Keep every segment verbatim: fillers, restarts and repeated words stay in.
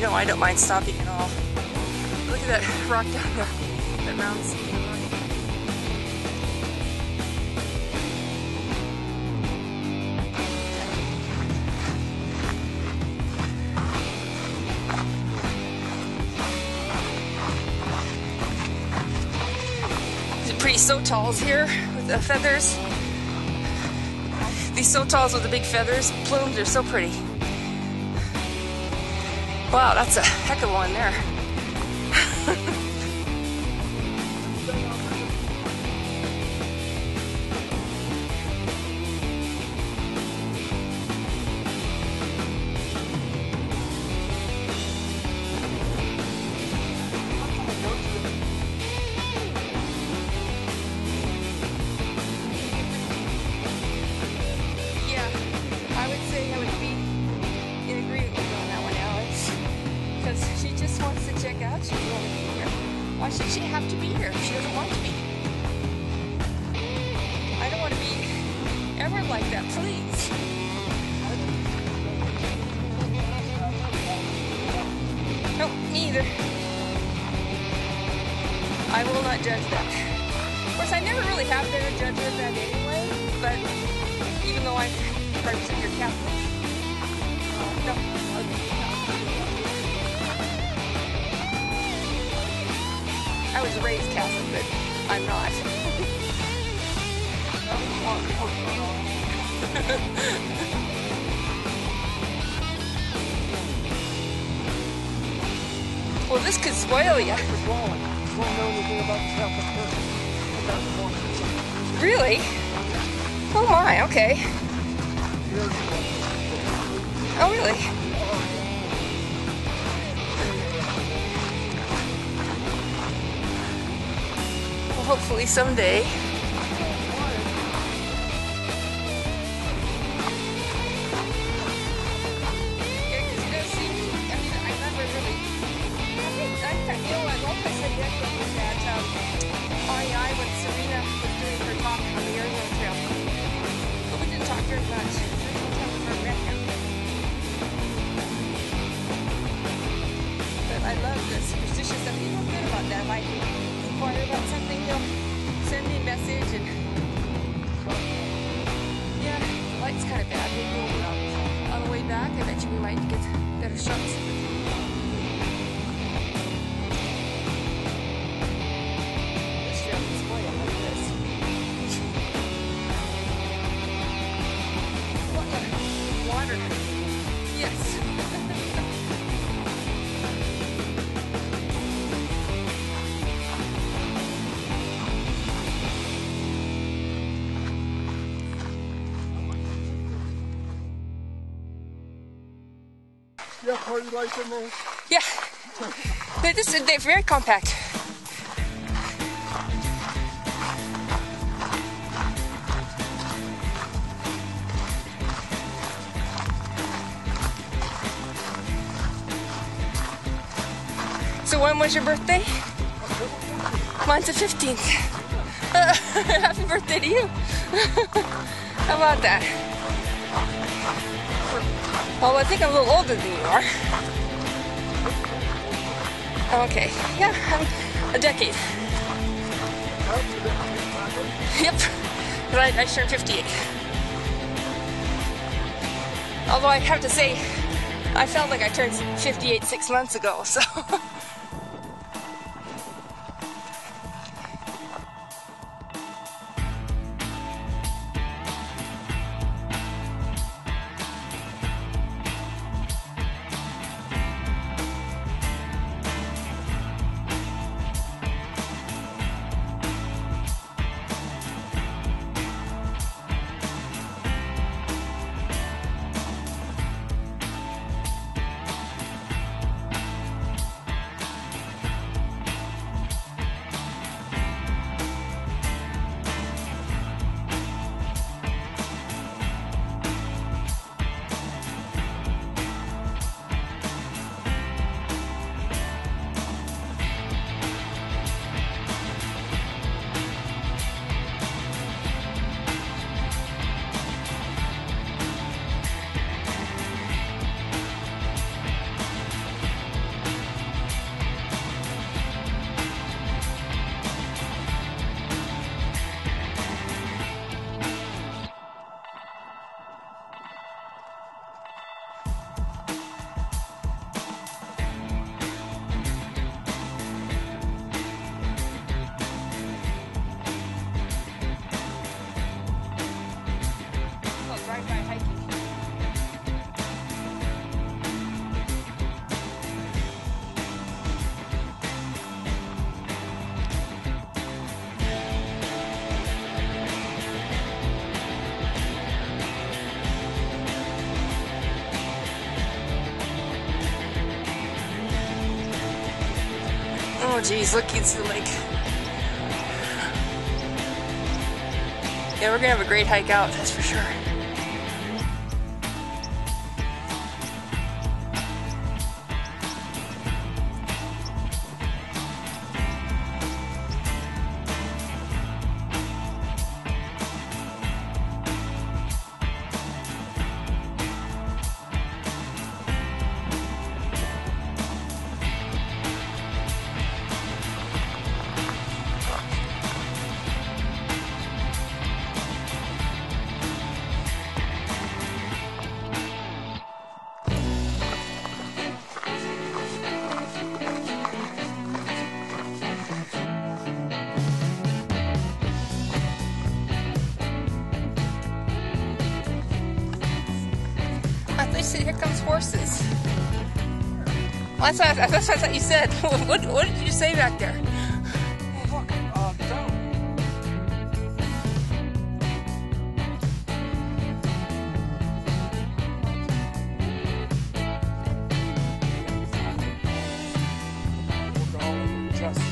know I don't mind stopping at all. Look at that rock down there, that round sinking rock. These are pretty sotals here with the feathers. These sotals with the big feathers, plumes, are so pretty. Wow, that's a heck of one there. Yeah, I would say I would be in agreement with you on that one, Alex. Because she just wants to check out. She doesn't want to be here. Why should she have to be here if she doesn't want to be? I don't want to be ever like that, please. No, me either. I will not judge that. Of course, I never really have been a judge of that anyway, but even though I'm one hundred percent your Catholic, uh, no. I was raised Catholic, but I'm not. Well, this could spoil you. Really? Oh my, okay. Oh really? Well, hopefully someday. I love the superstitious stuff. He's real good about that. Like, inquire about something, he'll send me a message and yeah, the light's kind of bad. Maybe we'll, on the way back, I bet you we might get better shots. This trail is spoiled like this. Water. Yes. Yeah, party lights in there? Yeah. They're, just, they're very compact. So when was your birthday? Mine's the fifteenth. Uh, happy birthday to you. How about that? Well, I think I'm a little older than you are. Okay, yeah, I'm a decade. Yep, but I, I turned fifty-eight. Although I have to say, I felt like I turned fifty-eight six months ago, so. Oh geez, look, you can see the lake. Yeah, we're gonna have a great hike out, that's for sure. They said, here comes horses. Well, that's, what I, that's what I thought you said. What, what did you say back there? Oh, look, uh, down. Look all over your chest.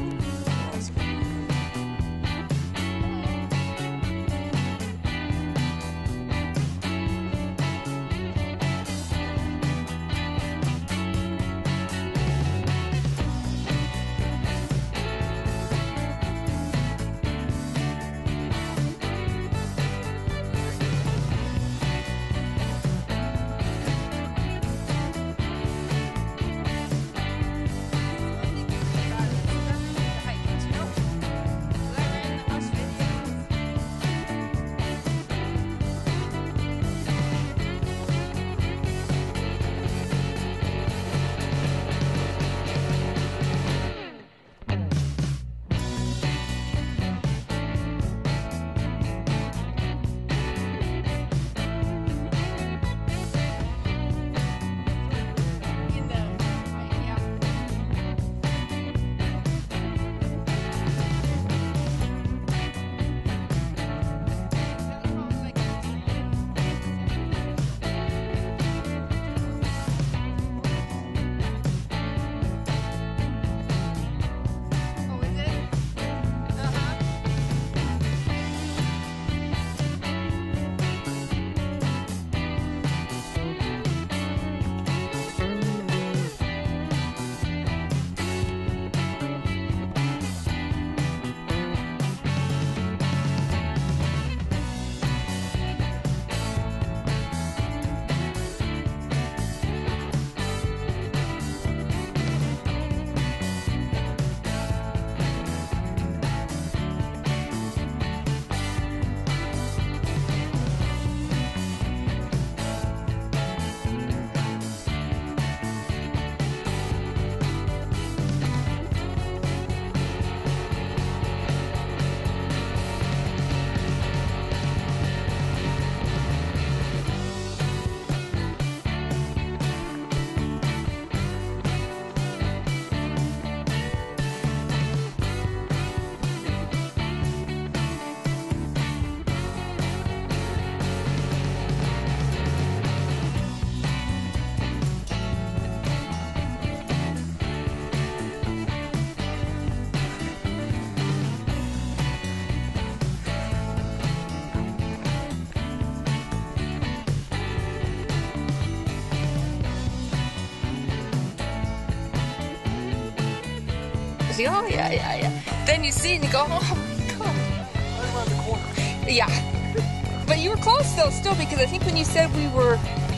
see, oh yeah, yeah, yeah. Then you see and you go, oh my god. Right around the corner. Yeah. But you were close though, still, because I think when you said we were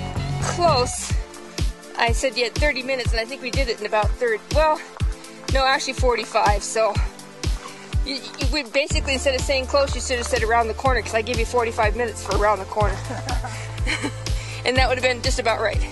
close, I said you had thirty minutes, and I think we did it in about thirty. Well, no, actually forty-five. So you, you, we basically, instead of saying close, you should have said around the corner, because I gave you forty-five minutes for around the corner. And that would have been just about right.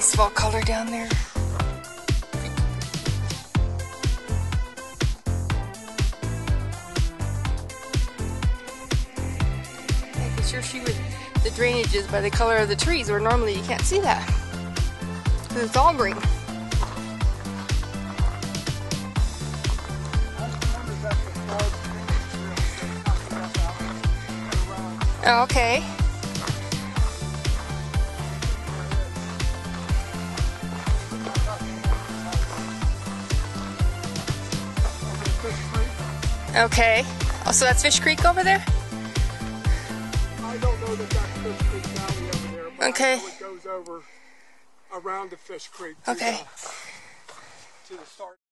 Nice fall color down there. Making sure she would, the drainage is by the color of the trees, where normally you can't see that. Because it's all green. Oh, okay. Okay. Oh, so that's Fish Creek over there? I don't know that that's Fish Creek Valley over there, but okay. I know it goes over around the Fish Creek to, okay. the, to the start.